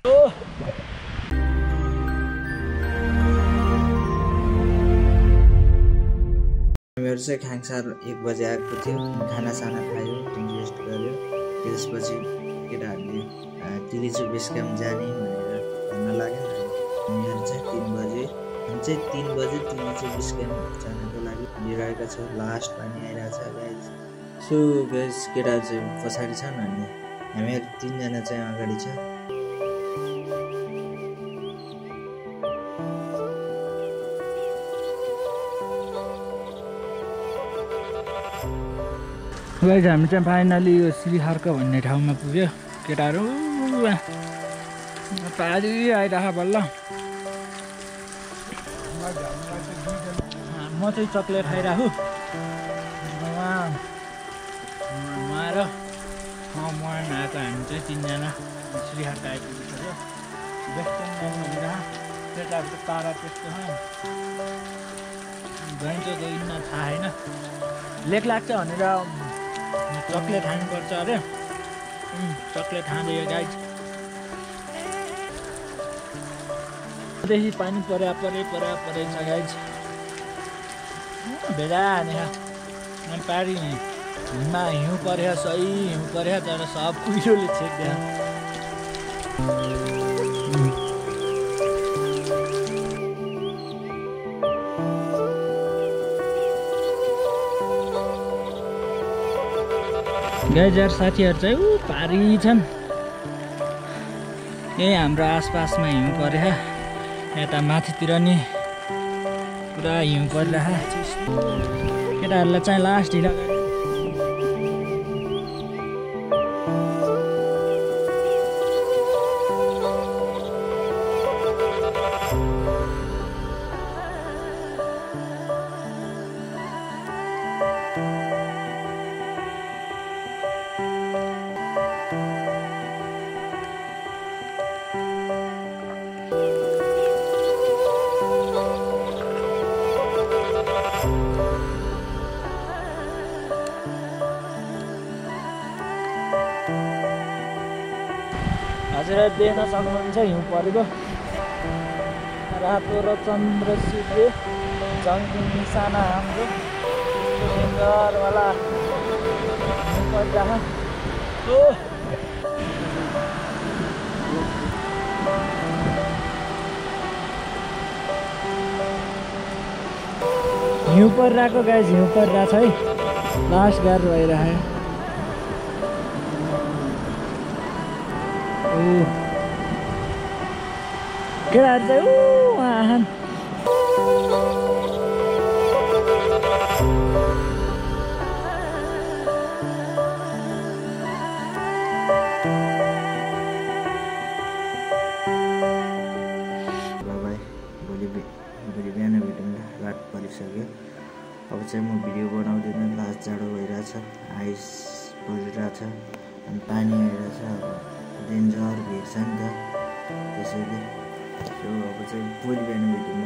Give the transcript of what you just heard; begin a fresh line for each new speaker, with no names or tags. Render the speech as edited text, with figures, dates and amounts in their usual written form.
मेरो चाहिँ खाङसार 1 बजे आएको थियो खानासाना खायो रेस्ट गर्यो त्यसपछि केटाहरूले तिलिचो बेस क्याम्प जाने भनेर भन्न लाग्यो मेरो चाहिँ 3 बजे हामी चाहिँ 3 बजे तिलिचो बेस क्याम्प जानको लागि हिँडिरहेका छौँ लास्ट पानी आइरहेछ गाइज सो गाइज केटाहरू चाहिँ पछाडि छन् अनि हामीहरू 3 जना चाहिँ अगाडि छ
गाइज हामी चाहिँ फाइनली यो श्रीहर्क भन्ने ठाउँमा पुग्यो केटाहरू पारी आइरह बल्ल म चाहिँ चक्लेट खाइराखु आएर म आएको हामी चाहिँ 3 जना श्रीहर्क आइपुगिसक्यो वेस्टर्न भनेर केटाहरूको तारा त्यस्तो गइन्छ गइन्न थाहा होइन लेक लाग्छ भनेर चक्लेट खानुपर्छ अरे चक्लेट खाँदै यो गाइज देखि पानी परे छ गाइज भेडा हाने पारी हिउँमा हिउँ परेछ सही हिउँ परेछ तर सब कुहिरोले छेक्दैन गाइज यार साथीहरू चाहिँ पारी छन् यही हाम्रो आसपासमा हिउँ परेछ यता माथितिर नि पुरा हिउँ परिरहेछ केटाहरूलाई चाहिँ लास्ट ढिला हजुर देख्न सक्नुहुन्छ हिउँ परेको रातो र चन्द्र सूर्य जङ्गिङ निशाना हाम्रो सुन्दरवाला हिउँ परिरहेको हिउँ परिरहेको गाइज हिउँ परिरहेको छ है लास्ट गाह्रो भइरहेको केटाहरू चाहिँ आहान
भोलि बिहान भेटौँ रात परिसक्यो अब चाहिँ म भिडियो बनाउँदिनँ लास्ट जाडो भइरहेछ आइस परिरहेछ अनि पानी आइरहेछ अब डेन्जर भेट्छ नि त त्यसैले सो अब चाहिँ भोलि बिहान भेटौँ